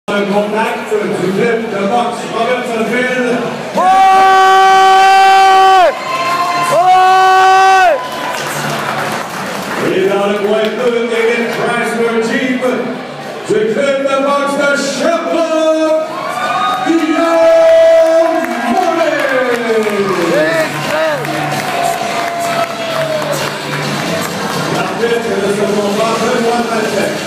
Le contact du club de boxe Robinsonville. Et dans le coin bleu, David Chrysler Jeep du club de boxe de Sherbrooke, Guillaume Monet. L'arbitre de ce combat, Benoît Maltais.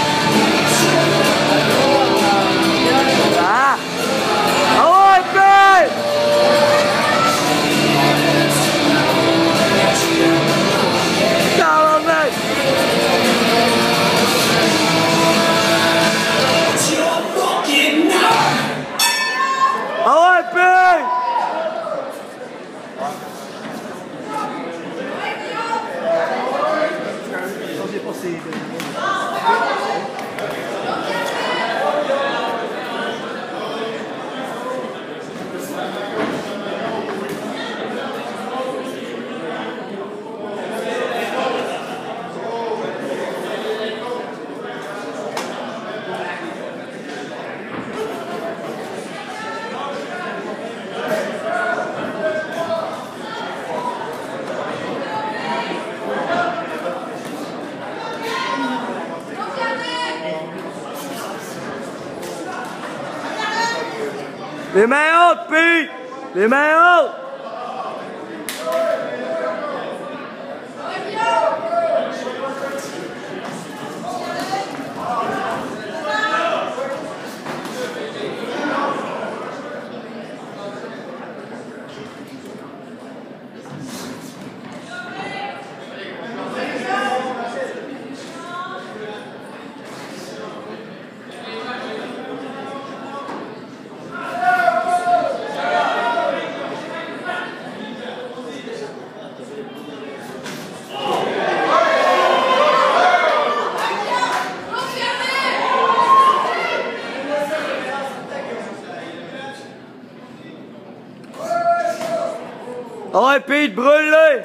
Les mains hautes, Pete! Les mains hautes! Ah ouais, Pete, brûle-le!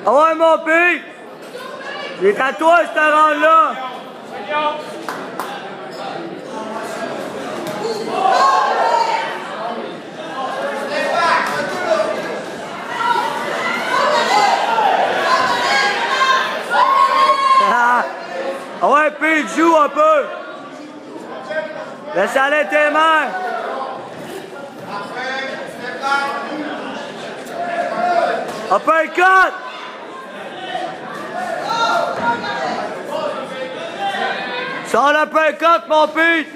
Ah ouais, mon Pete! Il est à toi, ce round-là! Ah ouais, Pete, joue un peu! Laisse aller tes mains! Uppercut! Sors l'uppercut, mon Pete!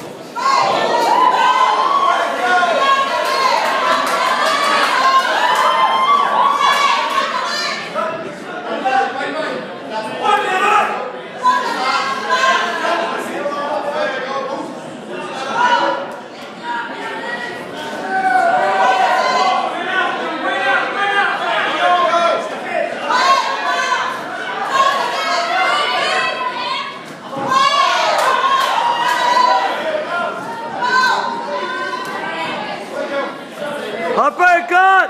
Uppercut!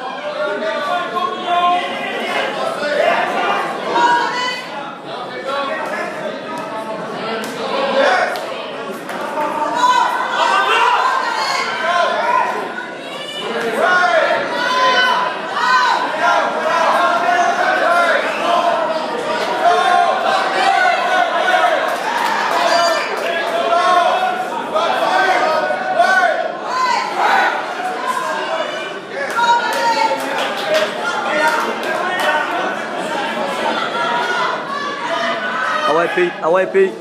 Ah ouais, Pete. Ah ouais, Pete.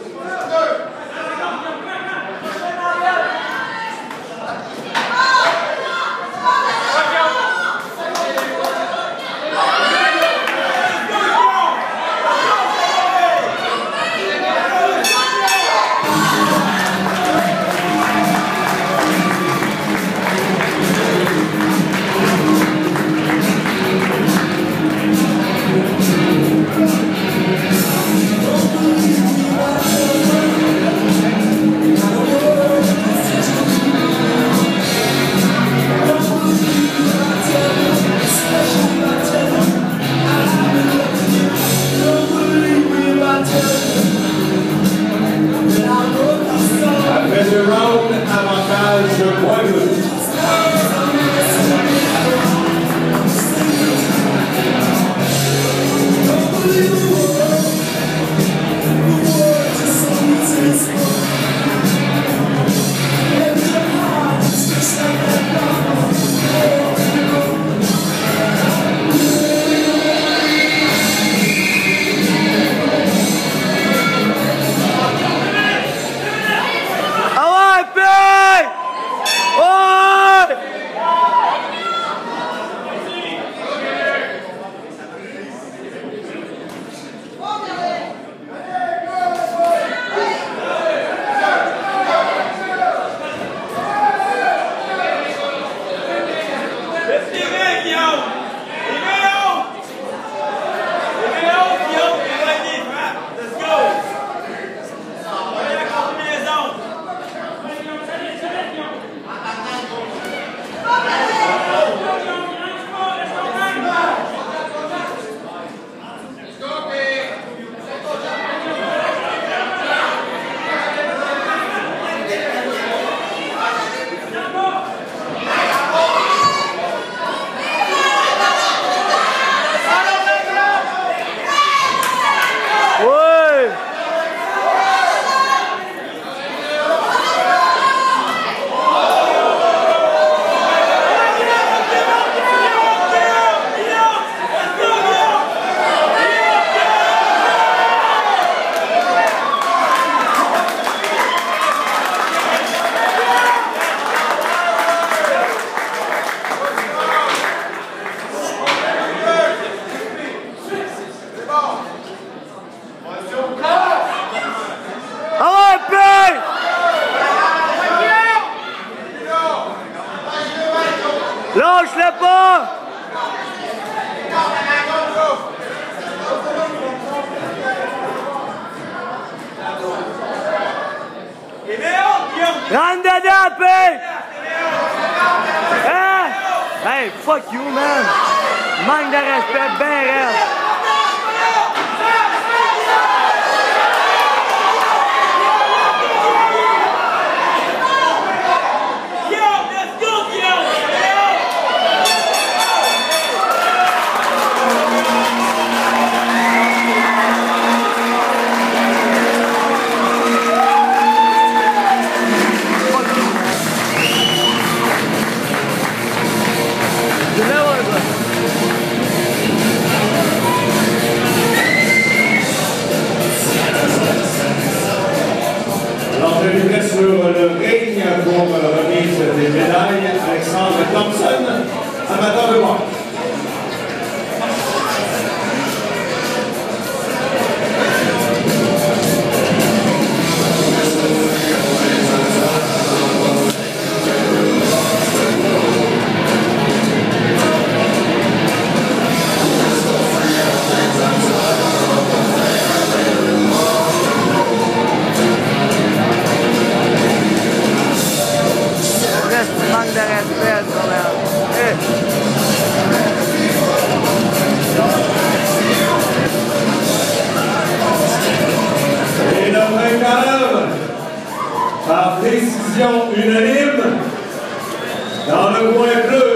Après ce round, avantage de poids lourd. Lâche-le pas! Rentre dedans, Pete! Hein? Hey, fuck you, man! Manque de respect, ben raide. Alors, je livrerai sur le ring pour remise des médailles Alexandre Thompson, amateur de boxe. Manque de respect, ça, merde. Et le vainqueur, par décision unanime, dans le coin bleu,